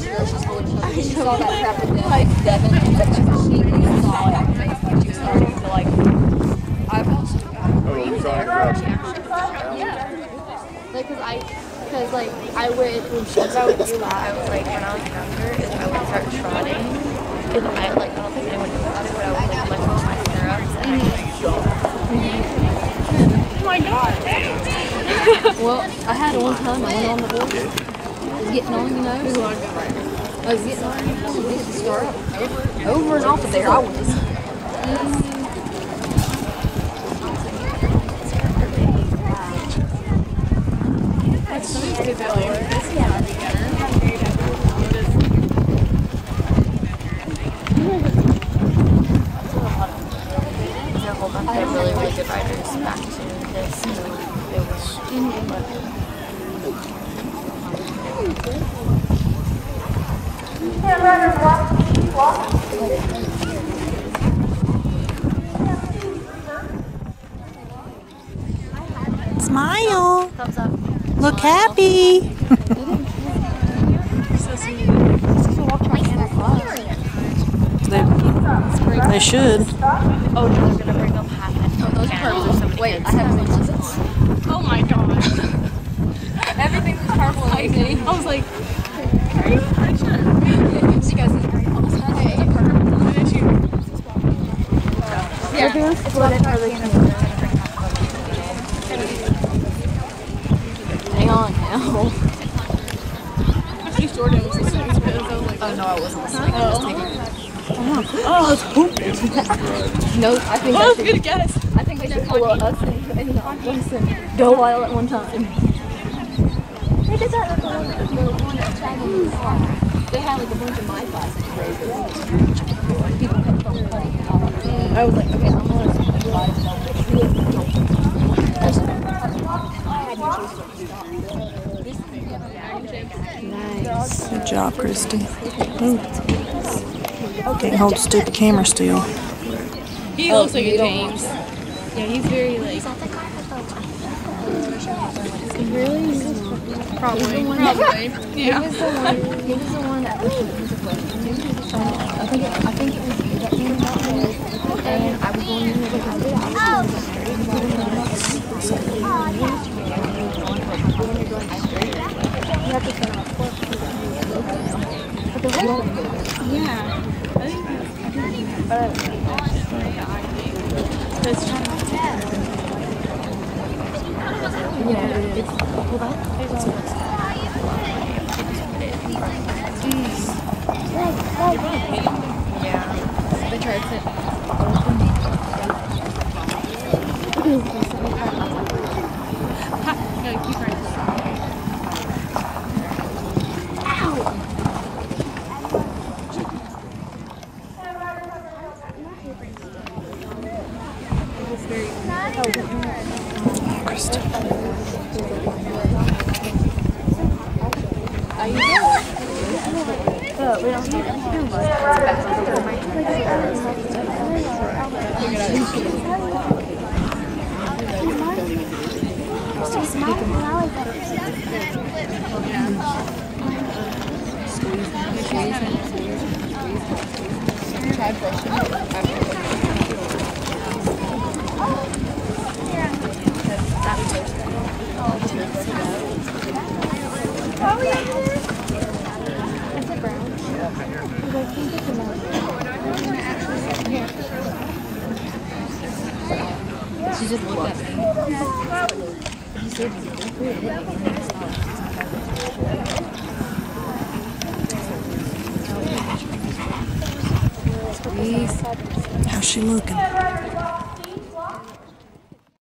girls just told each other. She saw that crap with them, like Devin, and she saw it on Facebook. She was starting to like. I've also were you there? Yeah. Like, because like I would when she was out with you, I was like when I was younger, is I would start trotting, and I don't think anyone knew about it, but I would like on my stirrups and I oh my god. Well, I had one time I went on the horse. I was getting on, you know. I was getting on, you know, get the stirrup over and off of there. I was. That's so good. I had really, really good riders back to this, so it was Smile. thumbs up. Look happy. They should. Oh, no, they're gonna bring up half it. Oh, those pearls are so many. Wait, I have some lessons. Oh my god. Everything was purple and amazing. I was like, are you pregnant? She goes, it's great. Almost done. It's a purple. Yeah, it's what it's really cute. Hang on now. She sort of was listening to it. I was like, Oh, no, I wasn't listening. I was taking Oh, it's pooping. No, I think that was a good guess. I think they should pull us and not listen. Go wild at one time. They did that with the one that tagged in the car. They had like a bunch of my classic phrases. People kept on cutting it out. I was like, okay, I'm gonna realize that Nice. Good job, Kristi. Ooh. Can't hold the stupid camera still. He looks like a James. Yeah, he's very like. Really? Probably. Yeah. He was the one that was the I think it was you that came about me, and I was going in with Yeah. Yeah. They tried to. Keep right. Kristi. We don't need She just looked at me. He said he's How's she looking?